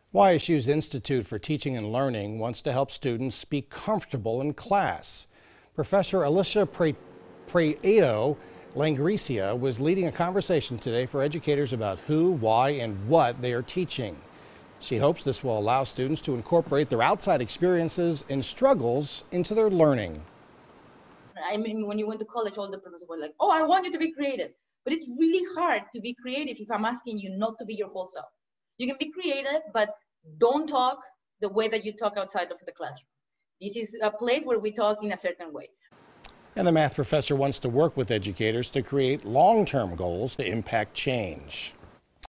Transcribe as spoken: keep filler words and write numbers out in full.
Y S U's Institute for Teaching and Learning wants to help students be comfortable in class. Professor Alicia Pre Prieto Langricia was leading a conversation today for educators about who, why, and what they are teaching. She hopes this will allow students to incorporate their outside experiences and struggles into their learning. I mean, when you went to college, all the professors were like, oh, I want you to be creative. But it's really hard to be creative if I'm asking you not to be your whole self. You can be creative, but don't talk the way that you talk outside of the classroom. This is a place where we talk in a certain way. And the math professor wants to work with educators to create long-term goals to impact change.